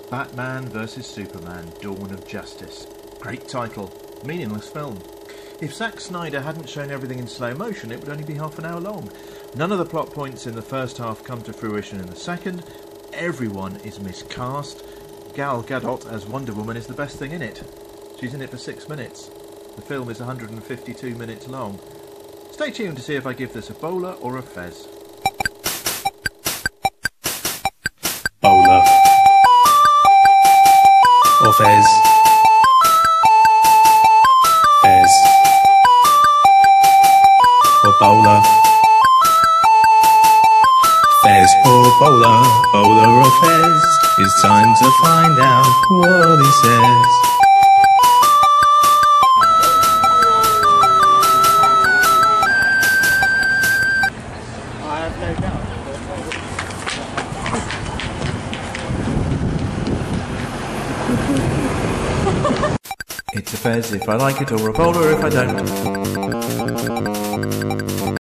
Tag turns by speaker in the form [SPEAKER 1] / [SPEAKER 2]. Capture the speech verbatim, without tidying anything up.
[SPEAKER 1] Batman versus Superman, Dawn of Justice. Great title, meaningless film. If Zack Snyder hadn't shown everything in slow motion, it would only be half an hour long. None of the plot points in the first half come to fruition in the second. Everyone is miscast. Gal Gadot as Wonder Woman is the best thing in it. She's in it for six minutes. The film is one hundred fifty-two minutes long. Stay tuned to see if I give this a bowler or a fez.
[SPEAKER 2] Bowler or fez. Fez or bowler. Fez or bowler, bowler or fez. It's time to find out what he says.
[SPEAKER 3] I have no doubt.
[SPEAKER 1] It's a fez if I like it or a bowler if I don't.